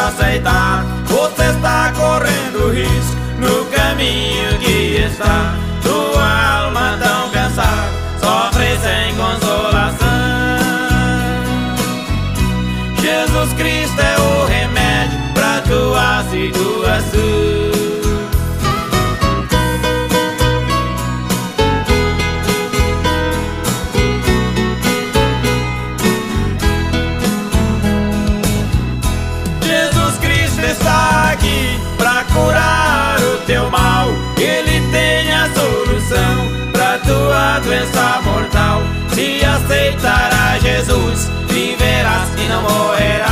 aceitar, você está correndo risco no caminho que está. Tua alma tão cansada, sofre sem consolação. Jesus Cristo é o remédio pra tua situação. Está aqui pra curar o teu mal. Ele tem a solução pra tua doença mortal. Se aceitar a Jesus, viverás e não morrerás.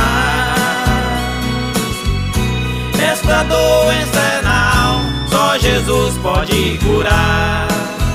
Esta doença é na alma, só Jesus pode curar.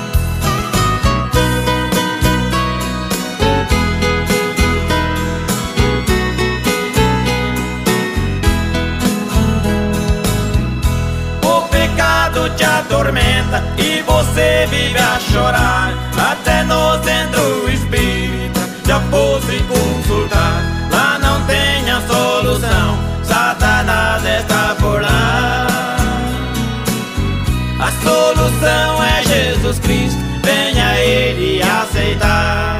Te atormenta e você vive a chorar. Até no centro espírita já fosse consultar. Lá não tem a solução, Satanás está por lá. A solução é Jesus Cristo, venha Ele aceitar.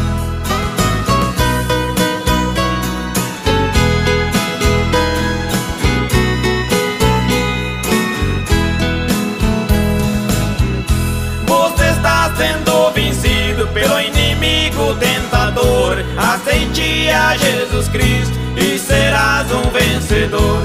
Sendo vencido pelo inimigo tentador, aceite a Jesus Cristo e serás um vencedor.